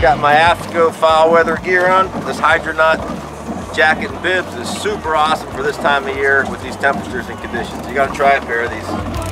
Got my AFTCO foul weather gear on. This Hydronaut jacket and bibs is super awesome for this time of year with these temperatures and conditions. You gotta try a pair of these.